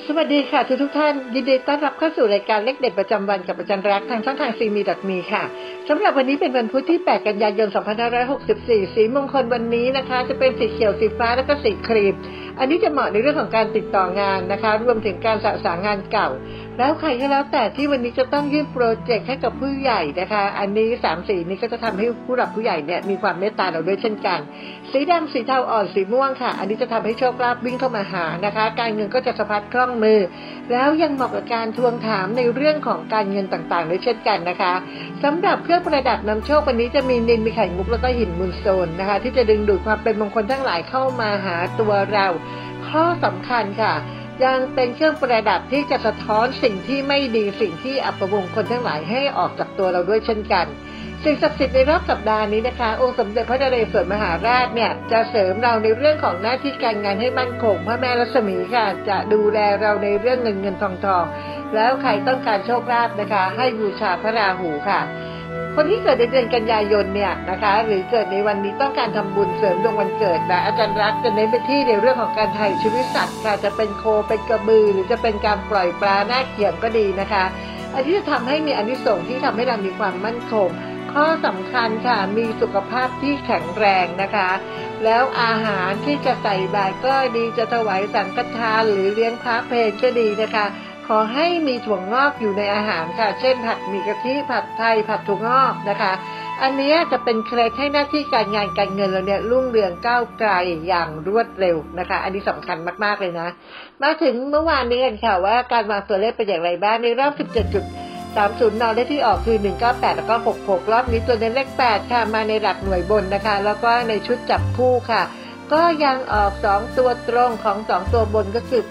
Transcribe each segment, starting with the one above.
สวัสดีค่ะทุกท่านยินดีต้อนรับเข้าสู่รายการเลขเด็ดประจำวันกับอาจารย์รักทางช่องทางCME.meค่ะสำหรับวันนี้เป็นวันพุธที่8กันยายน2564สีมงคลวันนี้นะคะจะเป็นสีเขียวสีฟ้าและก็สีครีมอันนี้จะเหมาะในเรื่องของการติดต่องานนะคะรวมถึงการสะสางงานเก่าแล้วใครก็แล้วแต่ที่วันนี้จะต้องยื่นโปรเจกต์ให้กับผู้ใหญ่นะคะอันนี้3สีนี้ก็จะทำให้ผู้หลักผู้ใหญ่เนี่ยมีความเมตตาเราด้วยเช่นกันสีดำสีเทาอ่อนสีม่วงค่ะอันนี้จะทำให้โชคลาภวิ่งเข้ามาหานะคะการเงินก็จะสะพัดคล่องมือแล้วยังเหมาะกับการทวงถามในเรื่องของการเงินต่างๆด้วยเช่นกันนะคะสำหรับเครื่องประดับนำโชควันนี้จะมีนิลมีไข่มุกแล้วก็หินมูลโซนนะคะที่จะดึงดูดความเป็นมงคลทั้งหลายเข้ามาหาตัวเราข้อสำคัญค่ะยังเป็นเครื่องประดับที่จะสะท้อนสิ่งที่ไม่ดีสิ่งที่อัปมงคลทั้งหลายให้ออกจากตัวเราด้วยเช่นกันสิ่งศักดิ์สิทธิ์ในรอบสัปดาห์นี้นะคะองค์สมเด็จพระนเรศวรมหาราชเนี่ยจะเสริมเราในเรื่องของหน้าที่การงานให้มั่นคงพระแม่ลักษมีค่ะจะดูแลเราในเรื่องเงินทองแล้วใครต้องการโชคลาภนะคะให้บูชาพระราหูค่ะคนที่เกิดในเดือนกันยายนเนี่ยนะคะหรือเกิดในวันนี้ต้องการทำบุญเสริมดวงวันเกิดนะอาจารย์รักจะเน้นไปที่ในเรื่องของการไถ่ชีวิตสัตว์ค่ะจะเป็นโคเป็นกระบือหรือจะเป็นการปล่อยปลาหน้าเขียงก็ดีนะคะอันที่จะทำให้มีอานิสงส์ที่ทำให้เรามีความมั่นคงข้อสำคัญค่ะมีสุขภาพที่แข็งแรงนะคะแล้วอาหารที่จะใส่บาตรก็ดีจะถวายสังฆทานหรือเลี้ยงพระเพลก็ดีนะคะขอให้มีถั่วงอกอยู่ในอาหารค่ะเช่นผัดหมี่กะทิผัดไทยผัดถั่วงอกนะคะอันนี้จะเป็นเคล็ดให้หน้าที่การงานการเงินเราเนี่ยรุ่งเรืองก้าวไกลอย่างรวดเร็วนะคะอันนี้สำคัญมากๆเลยนะมาถึงเมื่อวานนี้กันค่ะว่าการวางตัวเลขเป็นอย่างไรบ้างในรอบ17.30 นเลขที่ออกคือ198แล้วก็66รอบนี้ตัวเน้นเลข8ค่ะมาในหลักหน่วยบนนะคะแล้วก็ในชุดจับคู่ค่ะก็ยังออก2ตัวตรงของ2ตัวบนก็คือ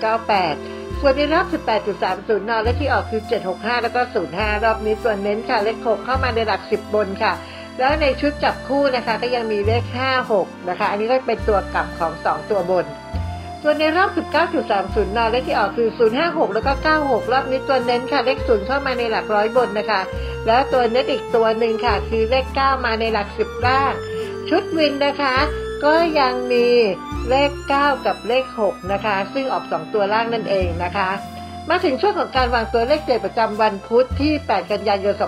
98ส่วนในรอบ 18.30 นเลขที่ออกคือ765แล้วก็05รอบนี้ตัวเน้นค่ะเลข6เข้ามาในหลัก10บนค่ะแล้วในชุดจับคู่นะคะก็ยังมีเลข56นะคะอันนี้ก็เป็นตัวกลับของ2ตัวบนส่วนในรอบ 19.30 นเลขที่ออกคือ056แล้วก็96รอบนี้ตัวเน้นค่ะเลข0เข้ามาในหลักร้อยบนนะคะแล้วตัวเน้นอีกตัวหนึ่งค่ะคือเลข9มาในหลัก10ล่างชุดวินนะคะก็ยังมีเลข9กับเลข6นะคะซึ่งออก2ตัวล่างนั่นเองนะคะมาถึงช่วงของการวางตัวเลขเด่นประจำวันพุธที่8กันยายน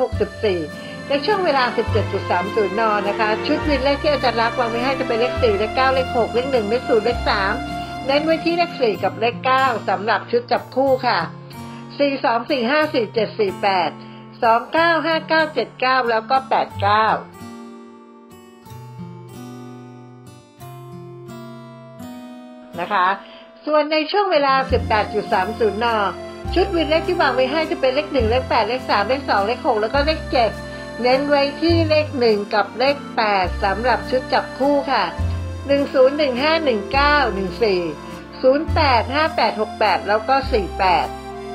2564ในช่วงเวลา 17.30 นนะคะชุดวินเลขที่อาจารย์รักวางไว้ให้จะเป็นเลข4เลข9เลข6เลข1เลข0เลข3เน้นไว้ที่เลข4กับเลข9สำหรับชุดจับคู่ค่ะ4 2 4 5 4 7 4 8 2 9 5 9 7 9แล้วก็89นะคะส่วนในช่วงเวลา 18.30 นชุดวินเลขที่วางไว้ให้จะเป็นเลข1เลข8เลข3เลข2เลข6แล้วก็เลข7เน้นไว้ที่เลข1กับเลข8สำหรับชุดจับคู่ค่ะ10151914 085868แล้วก็48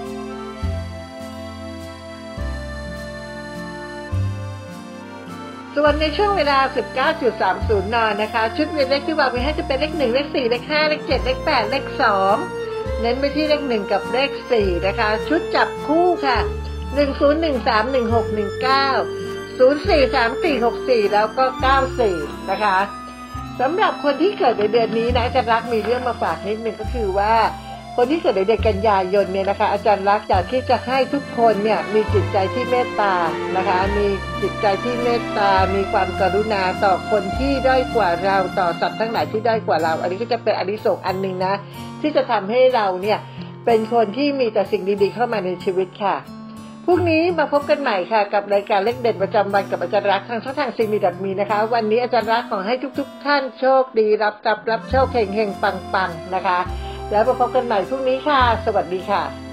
ส่วนในช่วงเวลา 19.30 นนะคะชุดเวียนเลขที่วางไว้ให้จะเป็นเลข1เลข4เลข5เลข7เลข8เลข2เน้นไปที่เลข1กับเลข4นะคะชุดจับคู่ค่ะ10131619 043464แล้วก็94นะคะสำหรับคนที่เกิดในเดือนนี้นะอาจารย์รักมีเรื่องมาฝากนิดนึงก็คือว่าคนที่เกิดในเดือนกันยายนเนี่ยนะคะอาจารย์รักอยากที่จะให้ทุกคนเนี่ยมีจิตใจที่เมตตานะคะมีจิตใจที่เมตตามีความกรุณาต่อคนที่ด้อยกว่าเราต่อสัตว์ทั้งหลายที่ด้อยกว่าเราอันนี้ก็จะเป็นอานิสงส์อันนึงนะที่จะทำให้เราเนี่ยเป็นคนที่มีแต่สิ่งดีๆเข้ามาในชีวิตค่ะพรุ่งนี้มาพบกันใหม่ค่ะกับรายการเลขเด่นประจำวันกับอาจารย์รักทางช่องทางCME.meนะคะวันนี้อาจารย์รักขอให้ทุกท่านโชคดีรับทรัพย์รับโชคเฮงๆปังๆนะคะแล้วมาพบกันใหม่พรุ่งนี้ค่ะสวัสดีค่ะ